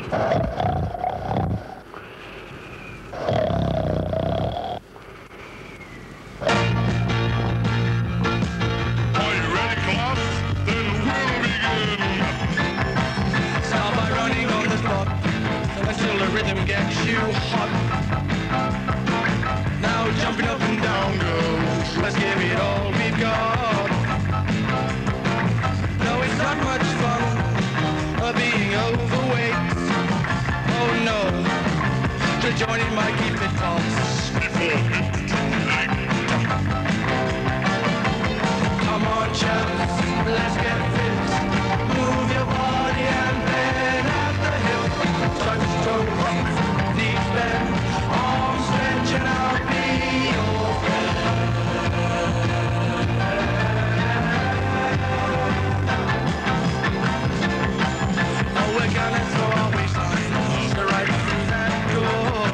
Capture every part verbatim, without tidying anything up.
Rhythm gets you hot. Now jumping up and down goes. Let's give it all we've got. No, it's not much fun uh, being overweight. Oh no, to join in might keep it tops. Come on, chaps, let's get fit. Move your body and bend at the hip. Touch toes. Knees bend, arms stretch, and I'll be your friend. Oh, we're gonna throw our waistlines right through that door.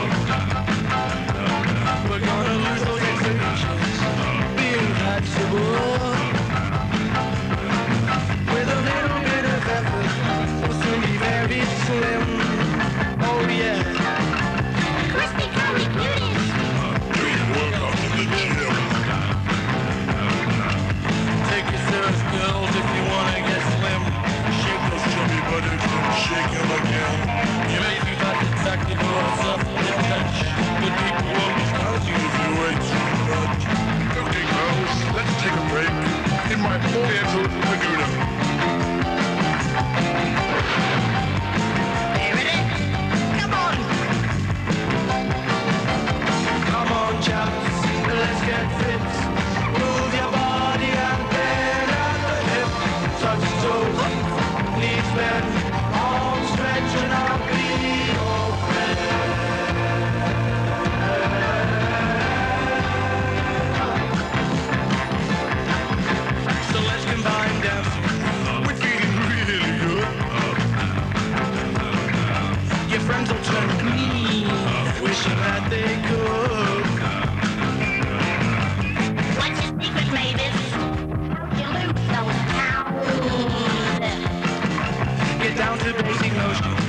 We're gonna lose those exhibitions, being flexible. With a little bit of effort, we'll soon be very slim. Oh yeah. Crispy curly cuties. Doing workout in the gym. Take your serious girls if you wanna get slim. Shake those chubby buttocks and shake them again. You may think that's exactly what's up with touch. But people won't I'll see if you ain't too much. Okay, girls, let's take a break in my oriental Bermuda. Chaps, let's get fit. Move your body and bend at the hip. Touch toes, knees bend, arms stretch, and I'll be your friend. So let's combine dancing with feeling really good. Your friends will turn green, wishing that they could. Down to basic notions.